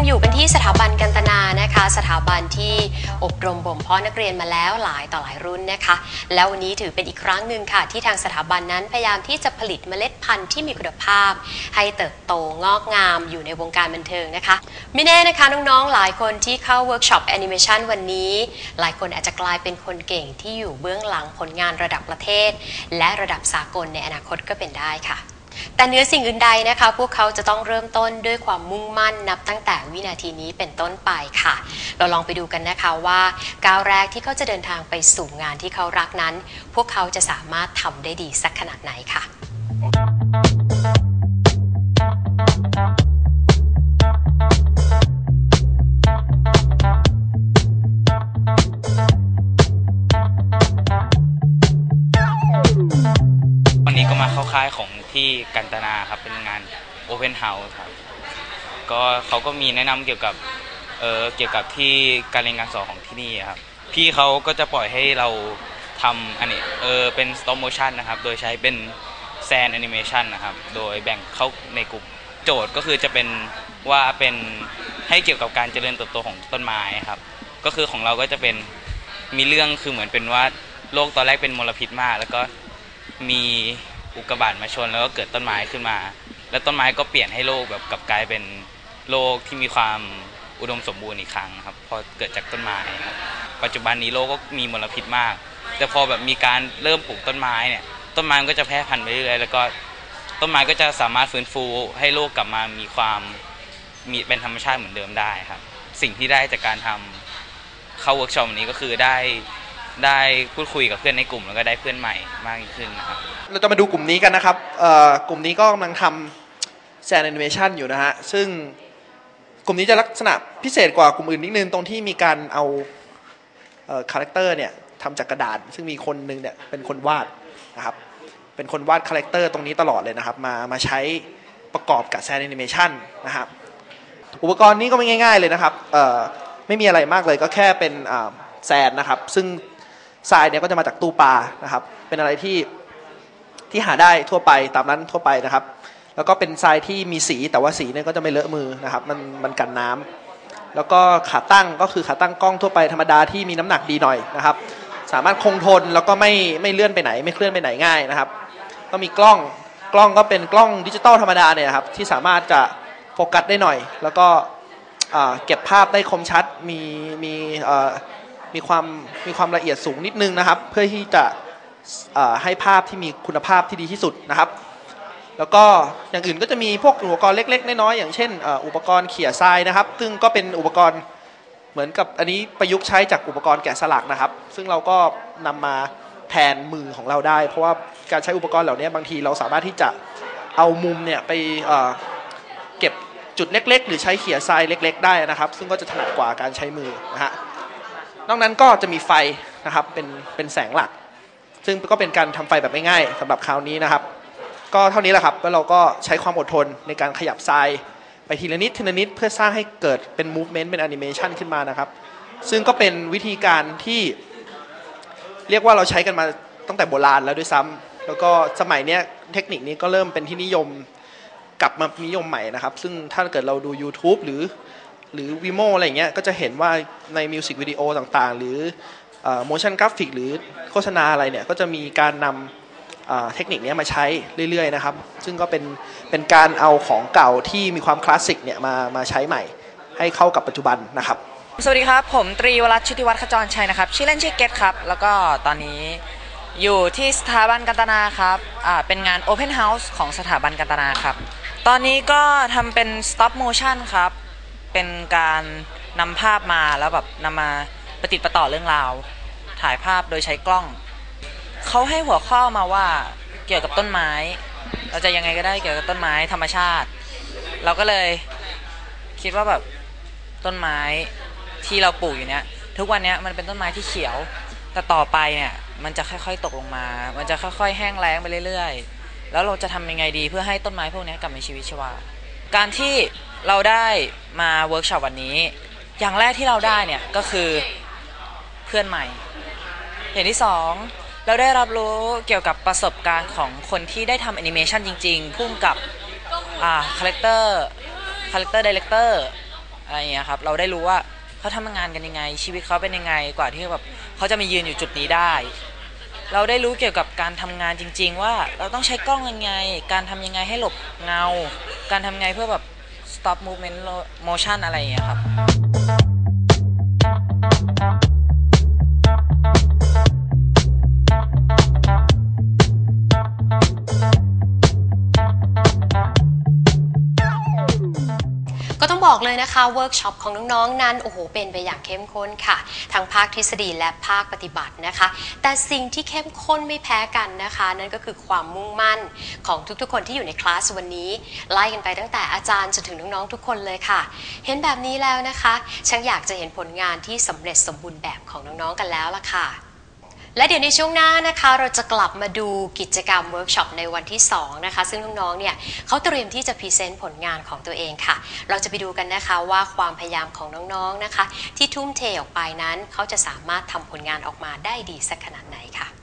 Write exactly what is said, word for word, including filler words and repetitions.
อยู่กันที่สถาบันกันตนานะคะสถาบันที่อบรมบ่มเพาะนักเรียนมาแล้วหลายต่อหลายรุ่นนะคะแล้ววันนี้ถือเป็นอีกครั้งหนึ่งค่ะที่ทางสถาบันนั้นพยายามที่จะผลิตเมล็ดพันธุ์ที่มีคุณภาพให้เติบโตงอกงามอยู่ในวงการบันเทิงนะคะไม่แน่นะคะน้องๆหลายคนที่เข้าเวิร์กช็อปแอนิเมชันวันนี้หลายคนอาจจะกลายเป็นคนเก่งที่อยู่เบื้องหลังผลงานระดับประเทศและระดับสากลในอนาคตก็เป็นได้ค่ะแต่เหนือสิ่งอื่นใดนะคะพวกเขาจะต้องเริ่มต้นด้วยความมุ่งมั่นนับตั้งแต่วินาทีนี้เป็นต้นไปค่ะเราลองไปดูกันนะคะว่าก้าวแรกที่เขาจะเดินทางไปสู่งานที่เขารักนั้นพวกเขาจะสามารถทำได้ดีสักขนาดไหนค่ะวันนี้ก็มาเข้าค่ายของที่กันตนาครับเป็นงาน Open House ครับก็เขาก็มีแนะนำเกี่ยวกับเออเกี่ยวกับที่การเรียนการสอนของที่นี่ครับพี่เขาก็จะปล่อยให้เราทำอันนี้เออเป็น stop motion นะครับโดยใช้เป็น sand animation นะครับโดยแบ่งเข้าในกลุ่มโจทย์ก็คือจะเป็นว่าเป็นให้เกี่ยวกับการเจริญเติบโตของต้นไม้ครับก็คือของเราก็จะเป็นมีเรื่องคือเหมือนเป็นว่าโลกตอนแรกเป็นมลพิษมากแล้วก็มีอุกกาบาตมาชนแล้วก็เกิดต้นไม้ขึ้นมาแล้วต้นไม้ก็เปลี่ยนให้โลกแบบกลับกลายเป็นโลกที่มีความอุดมสมบูรณ์อีกครั้งครับพอเกิดจากต้นไม้ครับปัจจุบันนี้โลกก็มีมลพิษมากแต่พอแบบมีการเริ่มปลูกต้นไม้เนี่ยต้นไม้ก็จะแพร่พันธุ์ไปเรื่อยๆแล้วก็ต้นไม้ก็จะสามารถฟื้นฟูให้โลกกลับมามีความมีเป็นธรรมชาติเหมือนเดิมได้ครับสิ่งที่ได้จากการทำเข้าเวิร์กช็อปนี้ก็คือได้ได้พูดคุยกับเพื่อนในกลุ่มแล้วก็ได้เพื่อนใหม่มากขึ้นนะครับเราจะมาดูกลุ่มนี้กันนะครับกลุ่มนี้ก็กำลังทำแซนแอนิเมชันอยู่นะฮะซึ่งกลุ่มนี้จะลักษณะพิเศษกว่ากลุ่มอื่นนิดนึงตรงที่มีการเอาคาแรคเตอร์เนี่ยทำจากกระดาษซึ่งมีคนนึงเนี่ยเป็นคนวาดนะครับเป็นคนวาดคาแรคเตอร์ตรงนี้ตลอดเลยนะครับมามาใช้ประกอบกับแซนแอนิเมชันนะครับอุปกรณ์นี้ก็ไม่ง่ายๆเลยนะครับไม่มีอะไรมากเลยก็แค่เป็นแซนนะครับซึ่งทรายเนี่ยก็จะมาจากตู้ปลานะครับเป็นอะไรที่ที่หาได้ทั่วไปตามร้านทั่วไปนะครับแล้วก็เป็นทรายที่มีสีแต่ว่าสีเนี่ยก็จะไม่เลอะมือนะครับมันมันกันน้ำแล้วก็ขาตั้งก็คือขาตั้งกล้องทั่วไปธรรมดาที่มีน้ำหนักดีหน่อยนะครับสามารถคงทนแล้วก็ไม่ไม่เลื่อนไปไหนไม่เคลื่อนไปไหนง่ายนะครับก็มีกล้องกล้องก็เป็นกล้องดิจิตอลธรรมดาเนี่ยครับที่สามารถจะโฟกัสได้หน่อยแล้วก็เก็บภาพได้คมชัดมีมีมีความมีความละเอียดสูงนิดนึงนะครับเพื่อที่จะให้ภาพที่มีคุณภาพที่ดีที่สุดนะครับแล้วก็อย่างอื่นก็จะมีพวกอุปกรณ์เล็กๆน้อยๆอย่างเช่นอุปกรณ์เขี่ยทรายนะครับซึ่งก็เป็นอุปกรณ์เหมือนกับอันนี้ประยุกต์ใช้จากอุปกรณ์แกะสลักนะครับซึ่งเราก็นำมาแทนมือของเราได้เพราะว่าการใช้อุปกรณ์เหล่านี้บางทีเราสามารถที่จะเอามุมเนี่ยไปเก็บจุดเล็กๆหรือใช้เขี่ยทรายเล็กๆได้นะครับซึ่งก็จะถนัดกว่าการใช้มือนะฮะนอกนั้นก็จะมีไฟนะครับเป็นเป็นแสงหลักซึ่งก็เป็นการทำไฟแบบง่ายๆสำหรับคราวนี้นะครับก็เท่านี้แหละครับแล้วเราก็ใช้ความอดทนในการขยับทรายไปทีละนิดทีละนิดเพื่อสร้างให้เกิดเป็น movement เป็น animation ขึ้นมานะครับซึ่งก็เป็นวิธีการที่เรียกว่าเราใช้กันมาตั้งแต่โบราณแล้วด้วยซ้ำแล้วก็สมัยนี้เทคนิคนี้ก็เริ่มเป็นที่นิยมกลับมานิยมใหม่นะครับซึ่งถ้าเกิดเราดู YouTube หรือหรือ Vimeo อะไรอย่างเงี้ยก็จะเห็นว่าในมิวสิกวิดีโอต่างๆหรือ motion graphic หรือโฆษณาอะไรเนี่ยก็จะมีการนำเทคนิคนี้มาใช้เรื่อยๆนะครับซึ่งก็เป็นเป็นการเอาของเก่าที่มีความคลาสสิกเนี่ยมามาใช้ใหม่ให้เข้ากับปัจจุบันนะครับสวัสดีครับผมตรีวรัตน์ชุติวัฒน์ขจรชัยนะครับชื่อเล่นชื่อเกตครับแล้วก็ตอนนี้อยู่ที่สถาบันกันตนาครับอ่าเป็นงาน Open House ของสถาบันกันตนาครับตอนนี้ก็ทำเป็น Stop Motion ครับเป็นการนำภาพมาแล้วแบบนำมาประติดประต่อเรื่องราวถ่ายภาพโดยใช้กล้องเขาให้หัวข้อมาว่าเกี่ยวกับต้นไม้เราจะยังไงก็ได้เกี่ยวกับต้นไม้ธรรมชาติเราก็เลยคิดว่าแบบต้นไม้ที่เราปลูกอยู่เนี้ยทุกวันนี้มันเป็นต้นไม้ที่เขียวแต่ต่อไปเนี่ยมันจะค่อยๆตกลงมามันจะค่อยๆแห้งแล้งไปเรื่อยๆแล้วเราจะทำยังไงดีเพื่อให้ต้นไม้พวกนี้กลับมีชีวิตชีวาการที่เราได้มาเวิร์กช็อปวันนี้อย่างแรกที่เราได้เนี่ยก็คือเพื่อนใหม่อย่างที่สองเราได้รับรู้เกี่ยวกับประสบการณ์ของคนที่ได้ทำแอนิเมชันจริงๆพุ่งกับอ่าคาแรคเตอร์คาแรคเตอร์ไดเรคเตอร์ เอะไรอย่างเงี้ยครับเราได้รู้ว่าเขาทำงานกันยังไงชีวิตเขาเป็นยังไงกว่าที่แบบเขาจะมายืนอยู่จุดนี้ได้เราได้รู้เกี่ยวกับการทำงานจริงๆว่าเราต้องใช้กล้องยังไงการทำยังไงให้หลบเงาการทำไงเพื่อแบบ stop movement motion อะไรอย่างเงี้ยครับก็ต้องบอกเลยนะคะเวิร์กช็อปของน้องๆนั้นโอ้โหเป็นไปอย่างเข้มข้นค่ะทั้งภาคทฤษฎีและภาคปฏิบัตินะคะแต่สิ่งที่เข้มข้นไม่แพ้กันนะคะนั่นก็คือความมุ่งมั่นของทุกๆคนที่อยู่ในคลาสวันนี้ไล่กันไปตั้งแต่อาจารย์จนถึงน้องๆทุกคนเลยค่ะเห็นแบบนี้แล้วนะคะฉันอยากจะเห็นผลงานที่สำเร็จสมบูรณ์แบบของน้องๆกันแล้วล่ะค่ะและเดี๋ยวในช่วงหน้านะคะเราจะกลับมาดูกิจกรรมเวิร์กช็อปในวันที่สองนะคะซึ่งน้องๆเนี่ยเขาเตรียมที่จะพรีเซนต์ผลงานของตัวเองค่ะเราจะไปดูกันนะคะว่าความพยายามของน้องๆนะคะที่ทุ่มเทออกไปนั้นเขาจะสามารถทำผลงานออกมาได้ดีสักขนาดไหนค่ะ